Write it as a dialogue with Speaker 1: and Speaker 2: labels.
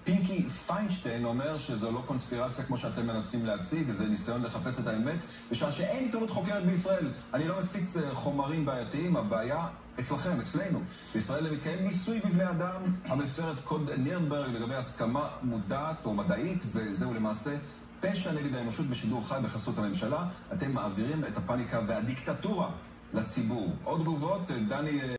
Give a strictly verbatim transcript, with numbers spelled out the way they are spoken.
Speaker 1: פינקי פיינשטיין אומר שזו לא קונספירציה כמו שאתם מנסים להציג, זה ניסיון לחפש את האמת, בשעה שאין עיתונות חוקרת בישראל. אני לא מפיץ חומרים בעייתיים, הבעיה אצלכם, אצלנו. בישראל מתקיים ניסוי בבני אדם המפר את קוד נירנברג לגבי הסכמה מודעת או מדעית, וזהו למעשה פשע נגד האנושות בשידור חי בחסות הממשלה. אתם מעבירים את הפאניקה והדיקטטורה לציבור. עוד תגובות, דני...